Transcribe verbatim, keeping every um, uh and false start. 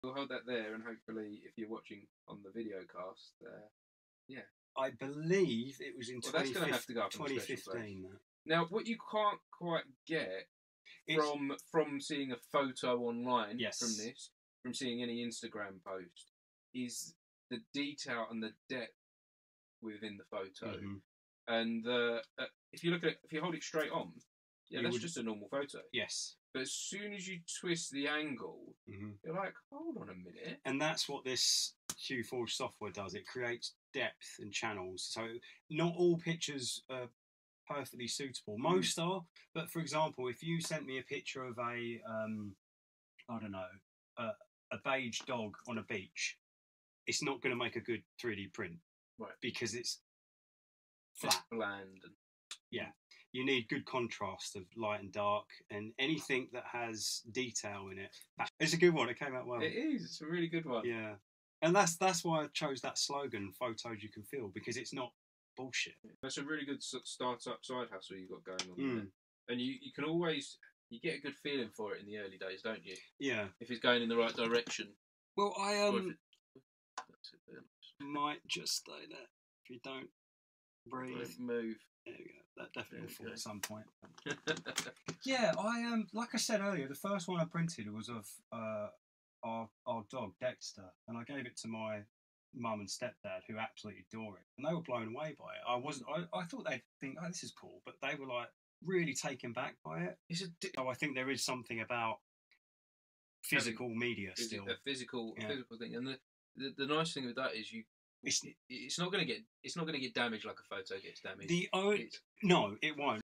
We'll hold that there, and hopefully, if you're watching on the video cast, uh, yeah. I believe it was in well, that's going to have to go up twenty fifteen. Now, what you can't quite get it's... from from seeing a photo online yes. from this, from seeing any Instagram post, is the detail and the depth within the photo. Mm-hmm. And uh, uh, if you look at it, if you hold it straight on, yeah, you that's would... just a normal photo. Yes. But as soon as you twist the angle, mm-hmm. you're like, hold on a minute. And that's what this Q Forge software does. It creates depth and channels. So not all pictures are perfectly suitable. Most mm. are. But for example, if you sent me a picture of a, um, I don't know, a, a beige dog on a beach, it's not going to make a good three D print. Right. Because it's flat. It's bland. And... Yeah. You need good contrast of light and dark, and anything that has detail in it. It's a good one. It came out well. It is. It's a really good one. Yeah, and that's that's why I chose that slogan, "Photos you can feel," because it's not bullshit. That's a really good start-up side hustle you've got going on mm. there, and you you can always you get a good feeling for it in the early days, don't you? Yeah. If it's going in the right direction. Well, I um it... might just stay there if you don't breathe. Don't move. There we go. That definitely will fall at some point. Yeah, I um, like I said earlier, the first one I printed was of uh, our our dog Dexter, and I gave it to my mum and stepdad, who absolutely adore it, and they were blown away by it. I wasn't. I, I thought they'd think, "Oh, this is cool," but they were like really taken back by it. It's a di- so I think there is something about physical Having, media still, a physical, yeah. a physical thing, and the, the the nice thing with that is you. It's, it's not going to get it's not going to get damaged like a photo gets damaged. The only, no, it won't.